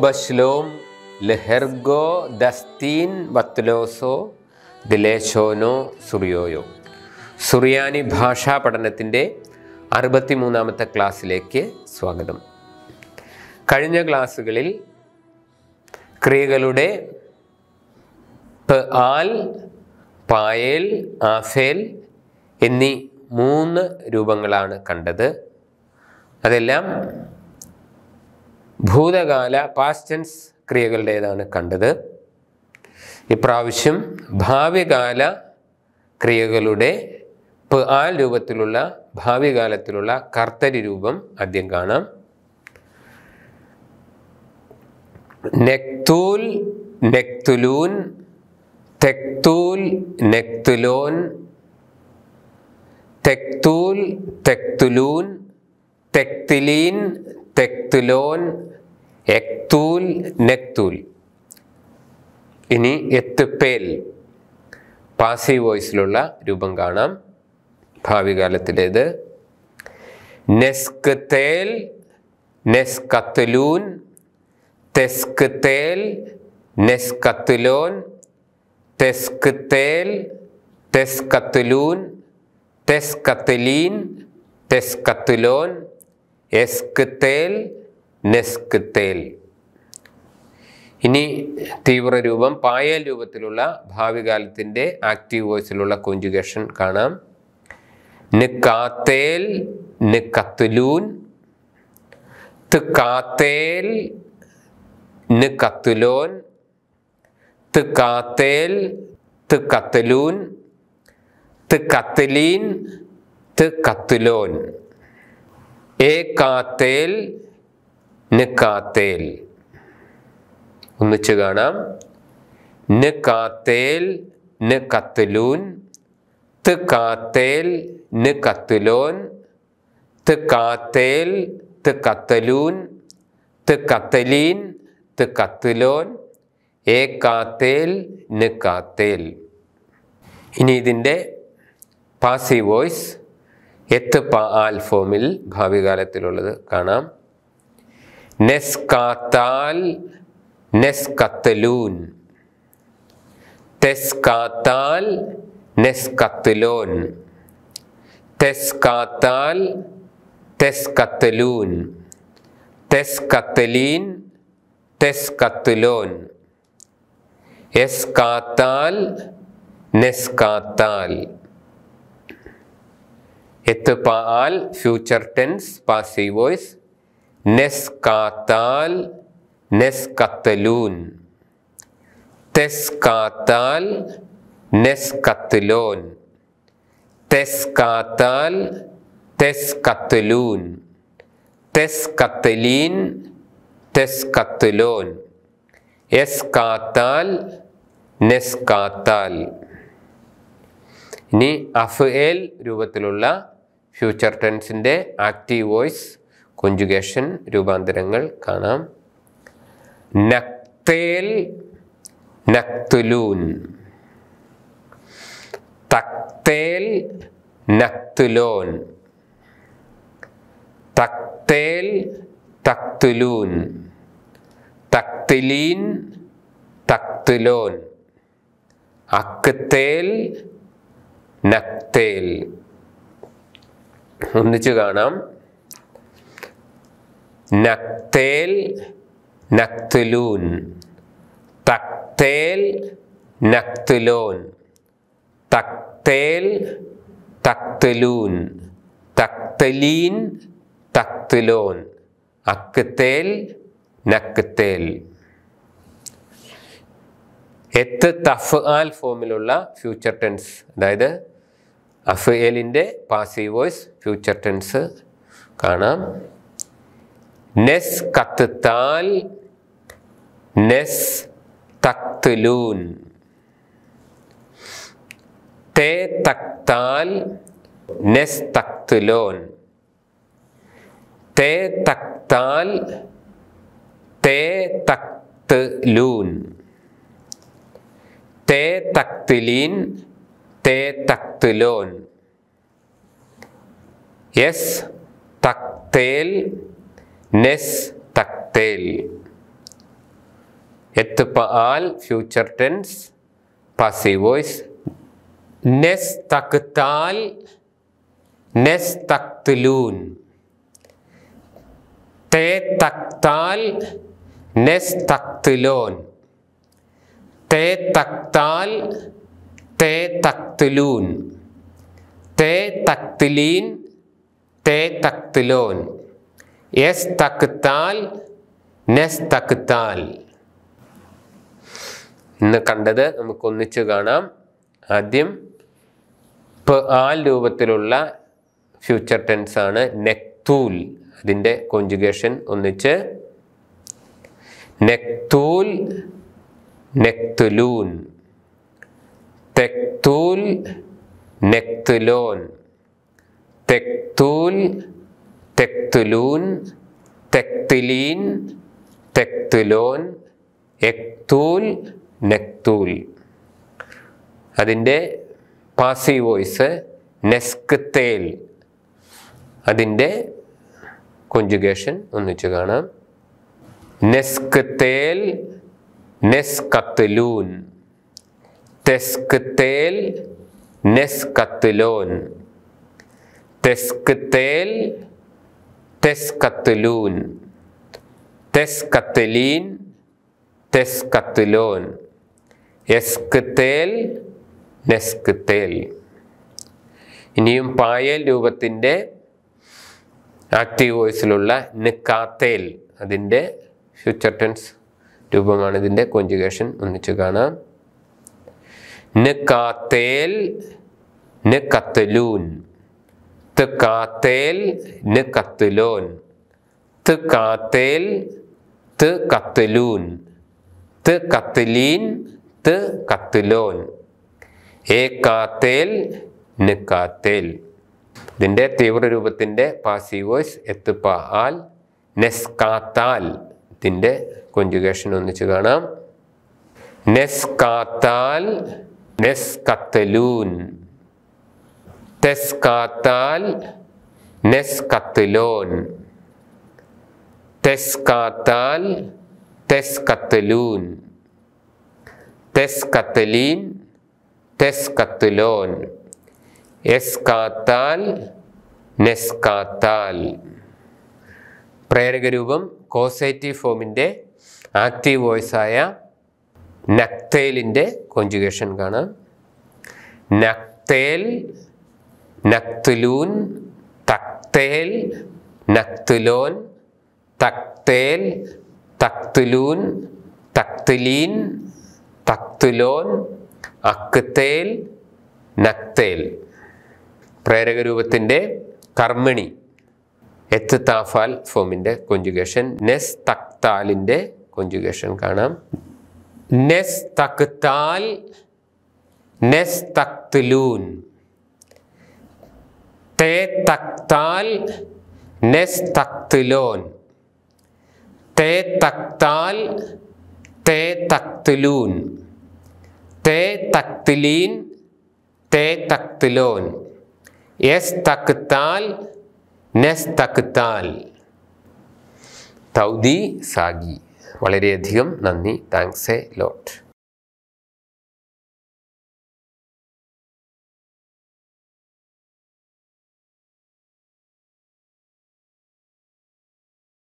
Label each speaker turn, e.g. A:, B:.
A: ബശ്ലോം ലഹെർഗോ ദസ്തീൻ വത്ലോസോ ദിലേശോനോ സുറിയോയോ. സുറിയാനി ഭാഷാ പഠനത്തിൻ്റെ 63-ാമത്തെ ക്ലാസ്സിലേക്ക് സ്വാഗതം. കഴിഞ്ഞ ക്ലാസ്സുകളിൽ ക്രിയകളുടെ ആൽ, പായേൽ, ആഫേൽ എന്നീ 3 രൂപങ്ങളാണ് കണ്ടത്. അതെല്ലാം ഭൂതകാല പാസ്റ്റ് ടെൻസ് ക്രിയകളുടേതാണ് കണ്ടത്. ഇപ്രാവശ്യം ഭാവികാല ക്രിയകളുടെ ആൽ രൂപത്തിലുള്ള ഭാവികാലത്തിലുള്ള കർത്തരി രൂപം ആദ്യം കാണാം. നെക്തൂൽ, നെക്തുലൂൻ, തെക്തൂൽ, നെക്തുലോൻ, തെക്തൂൽ, തെക്തുലൂൻ, തെക്തിലീൻ, തെക്തുലോൻ, എക്തൂൽ, നെക്തൂൽ. ഇനി എത്തുപ്പേൽ പാസീവ് വോയിസിലുള്ള രൂപം കാണാം. ഭാവികാലത്തിലേത് നെസ്കത്തേൽ, നെസ്കത്തുലൂൻ, തെസ്കത്തേൽ, നെസ്കത്തുലോൻ, തെസ്കത്തേൽ, തെസ്കത്തുലൂൻ, തെസ്കത്തലീൻ, തെസ്കത്തുലോൻ, എസ്കത്തേൽ, നെസ്കത്തേൽ. ഇനി തീവ്രരൂപം പായേൽ രൂപത്തിലുള്ള ഭാവികാലത്തിൻ്റെ ആക്റ്റീവ് വോയിസിലുള്ള കോഞ്ചുഗേഷൻ കാണാം. നിക്കാത്തേൽ, നിക്കത്തുലൂൻ, തിക്കാത്തേൽ, നിക്കത്തുലോൻ, തിക്കാത്തേൽ, തിക്കത്തലൂൻ, തിക്കത്തലീൻ, തിക്കത്തുലോൻ, ഏകാത്തേൽ, നിക്കാത്തേൽ. ഒന്നിച്ച് കാണാം. നിക്കാത്തേൽ, നിക്കത്തുലൂൻ, തിക്കാത്തേൽ, നിക്കത്തുലോൻ, തിക്കാത്തേൽ, തിക്കത്തലൂൻ, തിക്കത്തലീൻ, തിക്കത്തുലോൻ, ഏകാത്തേൽ, നിക്കാത്തേൽ. ഇനി ഇതിൻ്റെ പാസീവ് വോയിസ് എത്ത് ആൽ ഫോമിൽ ഭാവികാലത്തിലുള്ളത് കാണാം. നെസ്കാത്താൽ, നെസ്കത്തലൂൻ, തെസ്കാത്താൽ, നെസ്കത്തുലോൻ, തെസ്കാത്താൽ, തെസ്കത്തലൂൻ, തെസ്കത്തലീൻ, തെസ്കത്തുലോൻ, എസ്കാത്താൽ, നെസ്കാത്താൽ. എത്ത് ആൽ ഫ്യൂച്ചർ ടെൻസ് പാസീവ് വോയിസ് നെസ്കാത്താൽ, നെസ്കത്തലൂൻ, തെസ്കാത്താൽ, നെസ്കത്തുലോൻ, തെസ്കാത്താൽ, തെസ്കത്തുലൂൻ, തെസ്കത്തലീൻ, തെസ്കത്തുലോൻ, എസ്കാത്താൽ, നെസ്കാത്താൽ. ഇനി അഫ്ഏൽ രൂപത്തിലുള്ള ഫ്യൂച്ചർ ടെൻസിൻ്റെ ആക്റ്റീവ് വോയിസ് കോഞ്ചുഗേഷൻ രൂപാന്തരങ്ങൾ കാണാം. നക്തേൽ, നക്തുലൂൻ, തക്തേൽ, നക്തുലോൻ, തക്തേൽ, തക്തുലൂൻ, തക്തിലീൻ, തക്തുലോൻ, അക്തേൽ, നക്തേൽ. ഒന്നിച്ച് കാണാം. നക്തേൽ, നക്തുലൂൻ, തക്തേൽ, നക്തുലോൻ, തക്തേൽ, തക്തുലൂൻ, തക്തലീൻ, തക്തുലോൻ, അക്തേൽ, നക്തേൽ. എത്ത് തഫ്ആൽ ഫോമിലുള്ള ഫ്യൂച്ചർ ടെൻസ്, അതായത് അഫ്ഏലിൻ്റെ പാസീവ് വോയിസ് ഫ്യൂച്ചർ ടെൻസ് കാണാം. നെസ് കത്താൽ, നെസ് തക്തുലൂൻ, തേ തക്താൽ, നെസ് തക്തുലോൻ, തേ തക്താൽ, തേ തക്തുലൂൻ, തേ തക്തിലീൻ, തേ തക്തുലോൻ, എസ് തക്തേൽ, നെസ് തക്തേൽ. എത്തുപാൽ ഫ്യൂച്ചർ ടെൻസ് പാസീവ് വോയിസ്. നെസ്തഖ്താൽ നെസ്തഖ്തുലൂൻ. തേതഖ്താൽ നെസ്തഖ്തുലോൻ. തേതഖ്താൽ തേതഖ്തുലൂൻ. തേതഖ്തുലീൻ തേതഖ്തുലോൻ. യസ്തഖ്താൽ നെസ്തഖ്താൽ. ഇന്ന് കണ്ടത് നമുക്കൊന്നിച്ച് കാണാം. ആദ്യം ആൽ രൂപത്തിലുള്ള ഫ്യൂച്ചർ ടെൻസ് ആണ് നെക്തൂൽ. അതിൻ്റെ കോൺജുഗേഷൻ ഒന്നിച്ച്. നെക്തൂൽ നെക്തുലൂൻ. തെക്തൂൽ നെക്തുലോൻ. തെക്തൂൽ തെക്തുലൂൻ. തെക്തിലീൻ തെക്തുലോൻ. എക്തൂൽ നെക്തൂൽ. അതിൻ്റെ പാസീവ് വോയിസ് നെസ്ക്തേൽ. അതിൻ്റെ കോൺജുഗേഷൻ ഒന്നിച്ച് കാണാം. നെസ്ക്തേൽ നെസ്കത്ലൂൻ. തെസ്ക്തേൽ നെസ്കത്ലോൻ. തെസ്ക്തേൽ തെസ്കത്ലൂൻ. തെസ്കത്ലീൻ തെസ്കത്ലോൻ. യസ്ക്തേൽ നെസ്ക്തേൽ. ഇനിയും പായൽ രൂപത്തിൻ്റെ ആക്റ്റീവ് വോയിസിലുള്ള നിക്കാത്തേൽ. അതിൻ്റെ ഫ്യൂച്ചർ ടെൻസ് രൂപമാണ്. ഇതിൻ്റെ കോൺജുഗേഷൻ ഒന്നിച്ച് കാണാം. നിക്കാത്തേൽ നിക്കത്ലൂൻ. തിക്കാത്തേൽ നിക്കത്ലോൻ. തിക്കാത്തേൽ തിക്കത്ലൂൻ. തിക്കത്ലീൻ തിക്കത്ലോൻ. ഏകാത്തേൽ നിക്കാത്തേൽ. ഇതിൻ്റെ തീവ്രരൂപത്തിൻ്റെ പാസീവ് വോയിസ് എത്തുപാൽ നെസ്കാത്താൽ. ഇതിൻ്റെ കോൺജുഗേഷൻ ഒന്നിച്ച് കാണാം. നെസ്കാത്താൽ നെസ്കത്ലൂൻ. തെസ്കാത്താൽ നെസ്കത്ലോൻ. തെസ്കാത്താൽ തെസ്കത്ലൂൻ. തെസ്കത്ലീൻ തെസ്കത്ലോൻ. യസ്കാത്താൽ നെസ്കാത്താൽ. പ്രേരകരൂപം കോസേറ്റീവ് ഫോമിൻ്റെ ആക്റ്റീവ് വോയിസായ നക്തേലിൻ്റെ കോൺജുഗേഷൻ കാണാം. നക്തേൽ നക്തുലൂൻ. തക്തേൽ നക്തുലോൻ. തക്തേൽ തക്തുലൂൻ. തക്തുലീൻ തക്തുലോൻ. അക്തേൽ നക്തേൽ. പ്രേരകരൂപത്തിൻ്റെ കർമ്മിണി എത്തുതാഫാൽ ഫോമിൻ്റെ കോൺജുഗേഷൻ നെസ്തഖ്താലിൻ്റെ കോൺജുഗേഷൻ കാണാം. നെസ്തഖ്താൽ നെസ്തഖ്തുലൂൻ. തേതഖ്താൽ നെസ്തഖ്തുലോൻ. തേതഖ്താൽ തേതഖ്തുലൂൻ. തേതഖ്തുലീൻ തേതഖ്തുലോൻ. യസ്തഖ്താൽ നെസ്തഖ്താൽ. തൗദി സാഗി. വളരെയധികം നന്ദി. Thanks a lot.